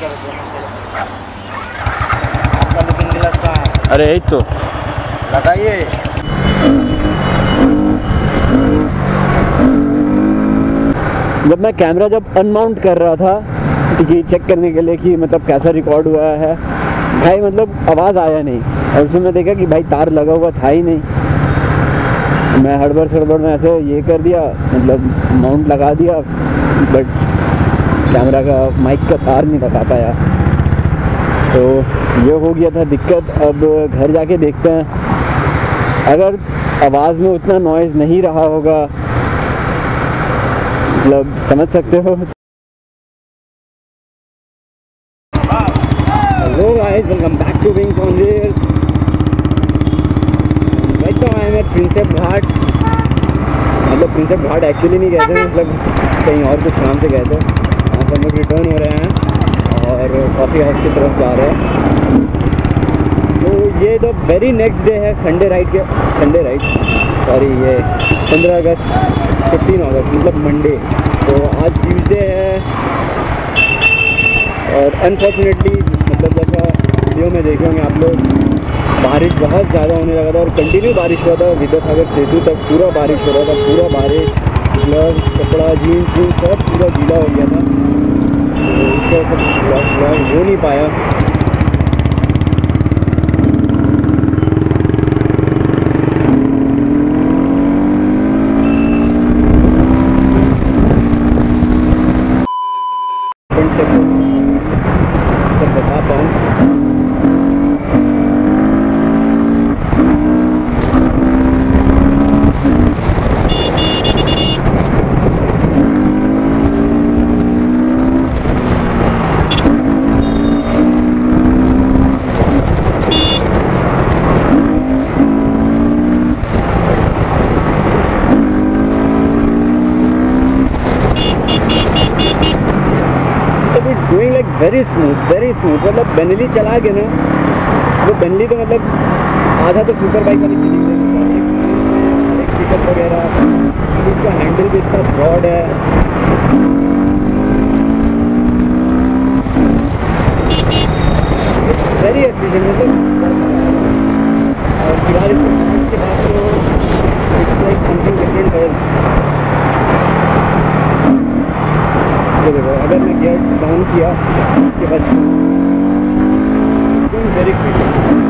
अरे यही तो लगाइए। जब मैं कैमरा अनमाउंट कर रहा था कि चेक करने के लिए कि मतलब कैसा रिकॉर्ड हुआ है भाई, मतलब आवाज़ आया नहीं। और उसमें मैं देखा कि भाई तार लगा हुआ था ही नहीं। मैं हड़बड़ में ऐसे ये कर दिया, मतलब माउंट लगा दिया, बट कैमरा का माइक का तार नहीं लगा पाया। सो ये हो गया था दिक्कत। अब घर जाके देखते हैं, अगर आवाज़ में उतना नॉइज़ नहीं रहा होगा, मतलब समझ सकते हो। Hello guys, welcome back to wings on wheels. Right now I am at Prinsep Ghat. मतलब प्रिंसेप घाट एक्चुअली नहीं गए थे, मतलब कहीं और कुछ काम से गए थे। यहाँ पर हम लोग रिटर्न हो रहे हैं और कॉफ़ी हाउस की तरफ जा रहे हैं। तो ये द वेरी नेक्स्ट डे है संडे राइड, सॉरी ये 15 अगस्त 15 अगस्त मतलब मंडे। तो आज ट्यूसडे है और अनफॉर्चुनेटली मतलब जैसा वीडियो में देखे होंगे आप लोग, बारिश बहुत ज़्यादा होने लगा था और कंटिन्यू बारिश हुआ था। विद्यासागर सेतु तक पूरा बारिश हो रहा था, पूरा बारिश, ग्लव्स, कपड़ा, जीन्स सब पूरा गीला हो गया था। तो उसका सब हो नहीं पाया। बता पाऊँ गोइंग लाइक वेरी स्मूथ। मतलब बेनली चला गया ना, वो बेनली तो मतलब आधा तो सुपर बाइक वाली फीलिंग देता है। एक पिकअप वगैरह, इसका हैंडल भी इतना ब्रॉड है। वेरी एफिशिएंट मतलब। और फिलहाल इसके बाद तो इट्स लाइक समथिंग डिफरेंट है। देखो अगर मैं गियर डाउन किया उसके बाद वेरी क्विक।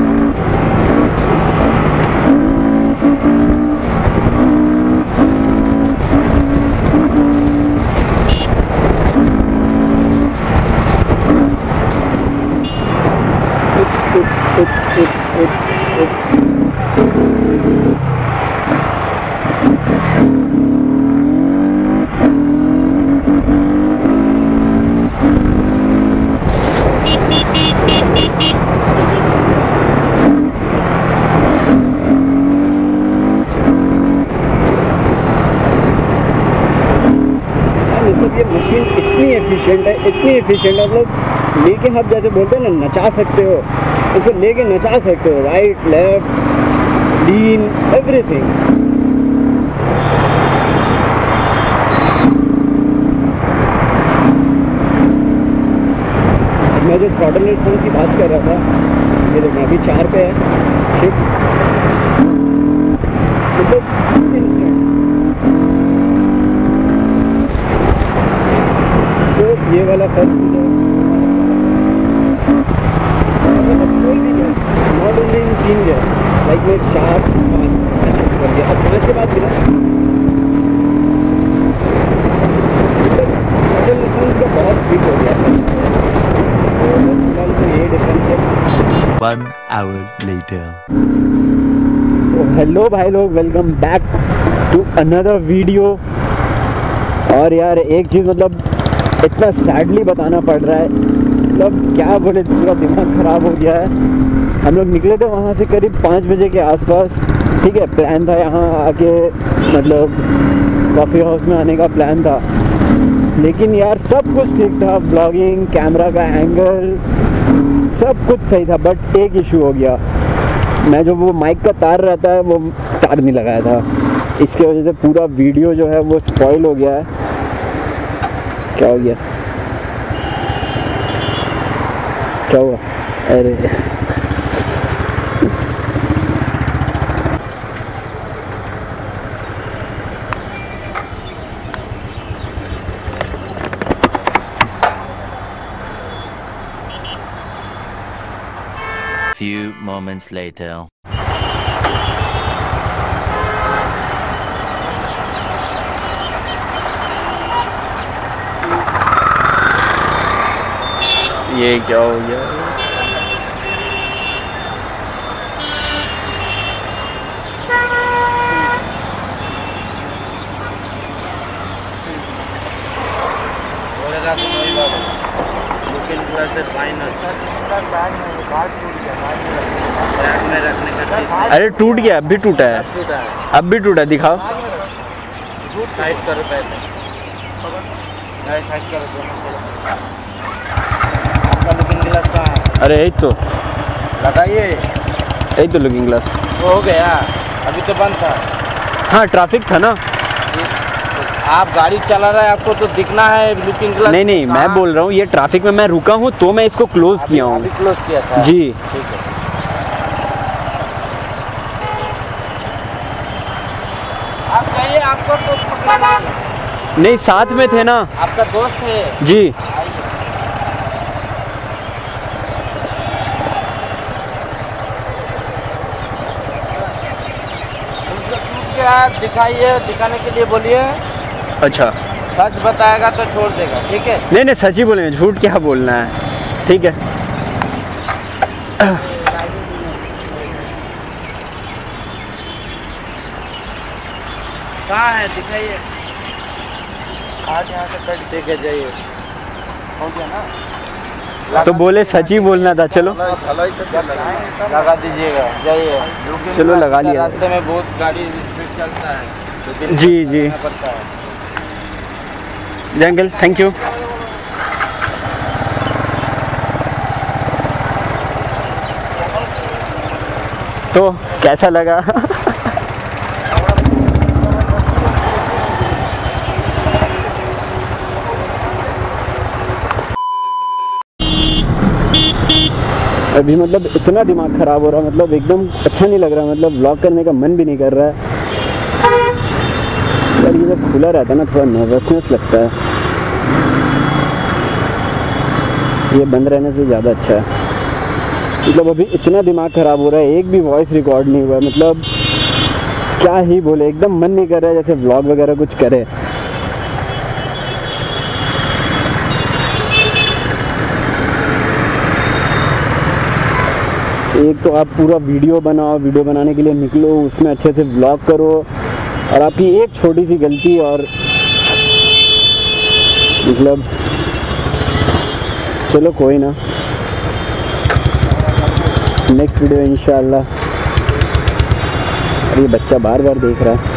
मतलब ये मशीन इतनी एफिशिएंट है, मतलब लेके आप जैसे बोलते हैं ना नचा सकते हो, उसे लेके नचा सकते हो, राइट लेफ्ट लीन एवरीथिंग। मैं जो थ्रॉटल रिस्पॉन्स की बात कर रहा था, ये देखना अभी 4 पे है शिफ्ट, मतलब इंस्टेंट। तो ये वाला फर्क कोई भी गया, नॉट ओनली इन 3 गया, लाइक मैं 4 5 शिफ्ट कर दिया। अब 5 के बाद गिरा, मतलब थ्रॉटल रिस्पॉन्स का बहुत ठीक हो गया। ये डिफरेंस है। 1 hour later. हेलो भाई लोग, welcome back to another video. और यार एक चीज़ मतलब इतना सैडली बताना पड़ रहा है, मतलब क्या बोले, पूरा दिमाग ख़राब हो गया है। हम लोग निकले थे वहाँ से करीब 5 बजे के आसपास, ठीक है। प्लान था यहाँ आके मतलब कॉफ़ी हाउस में आने का प्लान था, लेकिन यार सब कुछ ठीक था, ब्लॉगिंग, कैमरा का एंगल सब कुछ सही था, बट एक इशू हो गया। मैं जो वो माइक का तार रहता है वो तार नहीं लगाया था, इसके वजह से पूरा वीडियो जो है वो स्पॉइल हो गया है। क्या हो गया? क्या हुआ? अरे Few moments later. ये क्या हो गया? अरे टूट गया, अब भी टूटा है, अब भी टूटा, दिखाओ। साइड करो पहले, साइड करो दोनों। आपका लुकिंग ग्लास कहाँ है? अरे यही तो लगाइए, यही तो लुकिंग ग्लास। वो हो गया, अभी तो बंद था। हाँ ट्रैफिक था ना। आप गाड़ी चला रहे हैं, आपको तो दिखना है लुकिंग ग्लास। नहीं नहीं, मैं बोल रहा हूँ ये ट्रैफिक में मैं रुका हूँ तो मैं इसको क्लोज किया हूँ। अभी क्लोज किया था जी ठीक है। आप जाइए, आपको तो पकड़ना है। नहीं, साथ में थे ना, आपका दोस्त है जी। दिखाइए, दिखाने के लिए बोलिए। अच्छा, सच बताएगा तो छोड़ देगा, ठीक है? नहीं नहीं, सच ही बोलेंगे, झूठ क्या बोलना है, ठीक है। कहाँ है, दिखाइए। आज यहाँ से कट दे के जाइए, हो गया ना? तो बोले सच ही बोलना था, चलो लगा दीजिएगा, जाइए। चलो लगा लिया। रास्ते में बहुत गाड़ी स्पीड चलता है, लेकिन जी जी, पड़ता है। Uncle thank you. तो कैसा लगा? अभी मतलब इतना दिमाग ख़राब हो रहा है, मतलब एकदम अच्छा नहीं लग रहा, मतलब व्लॉग करने का मन भी नहीं कर रहा है यार। ये जब खुला रहता है ना, थोड़ा नर्वसनेस लगता है, ये बंद रहने से ज़्यादा अच्छा है। मतलब अभी इतना दिमाग ख़राब हो रहा है, एक भी वॉइस रिकॉर्ड नहीं हुआ है, मतलब क्या ही बोले, एकदम मन नहीं कर रहा है जैसे व्लॉग वगैरह कुछ करे। एक तो आप पूरा वीडियो बनाओ, वीडियो बनाने के लिए निकलो, उसमें अच्छे से व्लॉग करो, और आपकी एक छोटी सी गलती और मतलब चलो कोई ना, नेक्स्ट वीडियो इंशाल्लाह। ये बच्चा बार बार देख रहा है।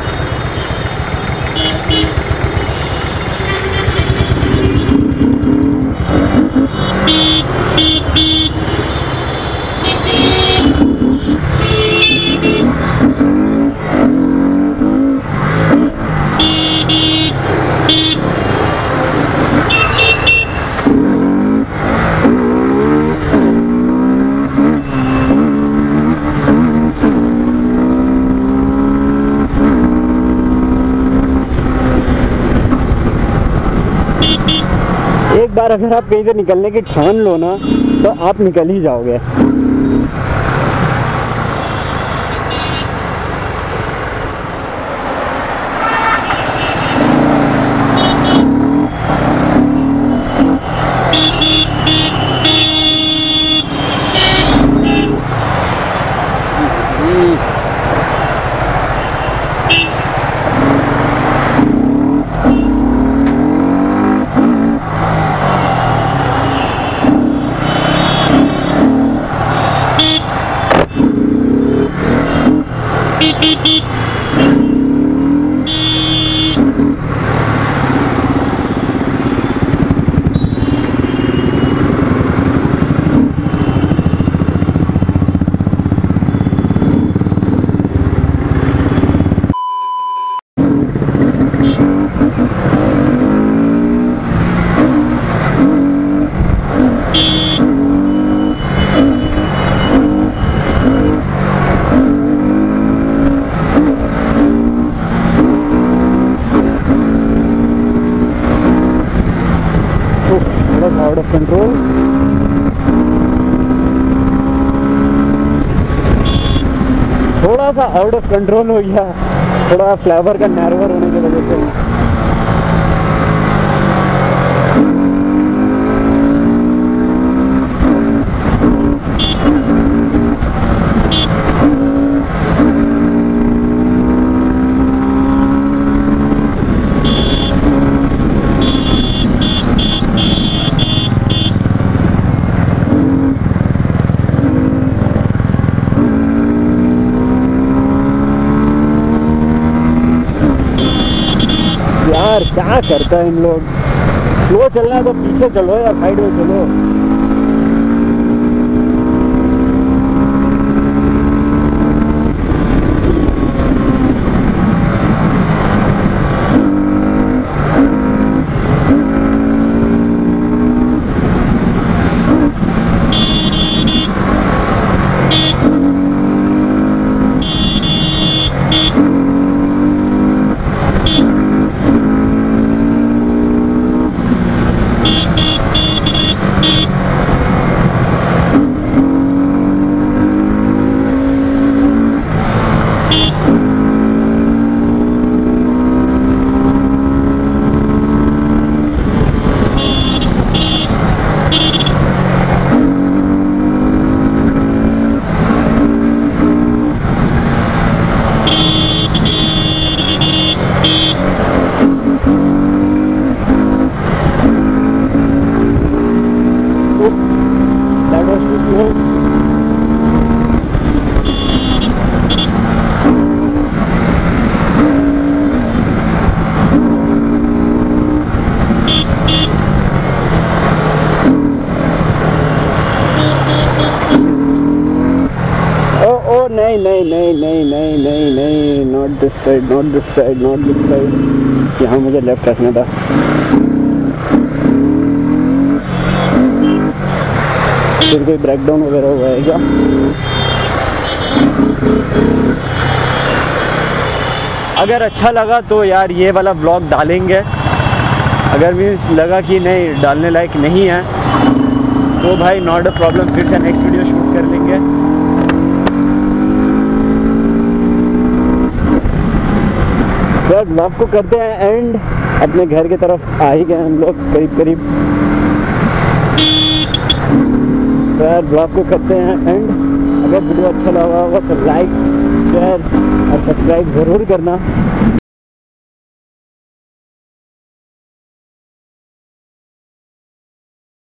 एक बार अगर आप कहीं से निकलने की ठान लो ना, तो आप निकल ही जाओगे। Out of control. थोड़ा सा आउट ऑफ कंट्रोल हो गया, थोड़ा फ्लाईओवर का नैरोवर होने की वजह से। यार क्या करता है इन लोग, स्लो चलना है तो पीछे चलो या साइड में चलो। That was too close. Oh नहीं नहीं नहीं नहीं नहीं नहीं नहीं, not this side, not this side, not this side. यहाँ मुझे लेफ्ट रखना था। फिर कोई ब्रेकडाउन वगैरह हुआ है क्या? अगर अच्छा लगा तो यार ये वाला ब्लॉग डालेंगे, अगर मीन्स लगा कि नहीं डालने लायक नहीं है तो भाई नॉट अ प्रॉब्लम, फिर से नेक्स्ट वीडियो शूट कर लेंगे। तो यार ब्लॉग को करते हैं एंड, अपने घर की तरफ आ ही गए हम लोग करीब करीब। तो यार ब्लॉग को करते हैं एंड, अगर वीडियो अच्छा लगा होगा तो लाइक शेयर और सब्सक्राइब ज़रूर करना।